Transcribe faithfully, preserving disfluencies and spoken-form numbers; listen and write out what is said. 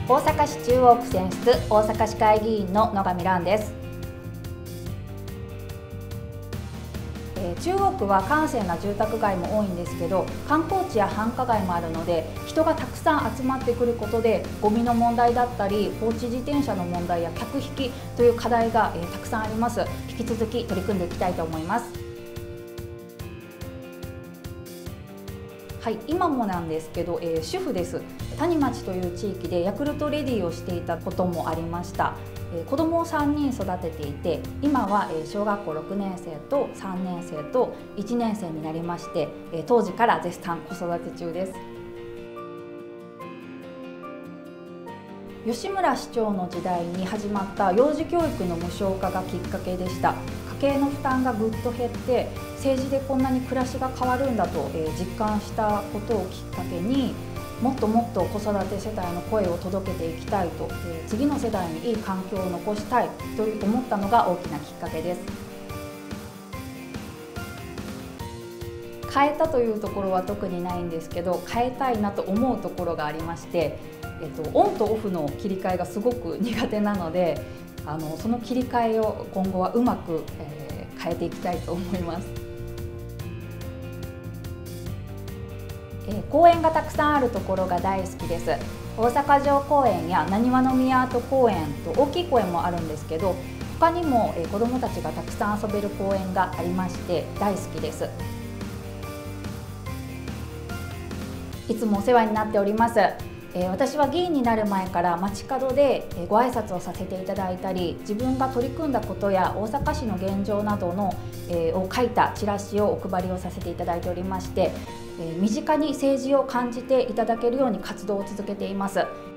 大阪市中央区選出大阪市会議員の野上蘭です。中央区は閑静な住宅街も多いんですけど、観光地や繁華街もあるので、人がたくさん集まってくることでゴミの問題だったり放置自転車の問題や客引きという課題が、えー、たくさんあります。引き続き取り組んでいきたいと思います。はい、今もなんですけど、えー、主婦です。谷町という地域でヤクルトレディをしていたこともありました。えー、子供をさんにん育てていて、今は、えー、小学校ろくねん生とさんねん生といちねん生になりまして、えー、当時から絶賛子育て中です。吉村市長の時代に始まった幼児教育の無償化がきっかけでした。家計の負担がぐっと減って、政治でこんなに暮らしが変わるんだと、えー、実感したことをきっかけに、もっともっと子育て世帯の声を届けていきたいと、えー、次の世代にいい環境を残したいと思ったのが大きなきっかけです。変えたというところは特にないんですけど、変えたいなと思うところがありまして、えっと、オンとオフの切り替えがすごく苦手なので、あのその切り替えを今後はうまく、えー、変えていきたいと思います。えー、公園がたくさんあるところが大好きです。大阪城公園やなにわの宮跡公園と大きい公園もあるんですけど、他にも、えー、子どもたちがたくさん遊べる公園がありまして大好きです。いつもお世話になっております。私は議員になる前から街角でご挨拶をさせていただいたり、自分が取り組んだことや大阪市の現状などのを書いたチラシをお配りをさせていただいておりまして、身近に政治を感じていただけるように活動を続けています。